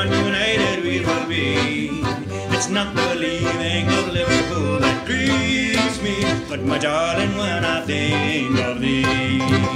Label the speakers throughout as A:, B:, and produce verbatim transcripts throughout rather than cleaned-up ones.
A: Man United we will be. It's not the leaving of Liverpool that grieves me, but my darling, when I think of thee.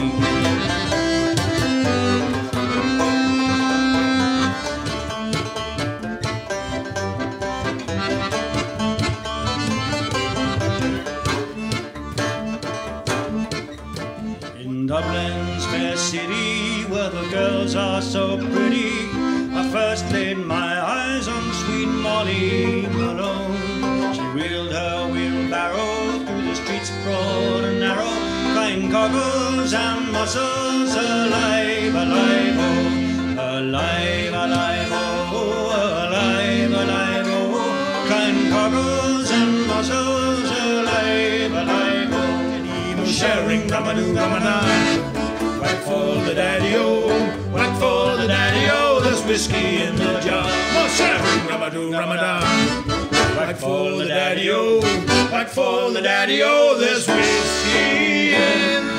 A: In Dublin's fair city, where the girls are so pretty, I first laid my eyes on sweet Molly Malone. She wheeled her wheelbarrow through the streets broad and narrow, crying cockles and mussels, alive, alive, oh, alive, alive, oh, alive, alive, oh, crying cockles and mussels, alive, alive, oh. And he was sharing ramadoo, ramadan. Whack for the daddy-o, whack for the daddy-o, there's whiskey in the jar. Oh, sharing ramadoo, ramadan. Whack for the daddy-o, whack for the daddy-o, there's whiskey in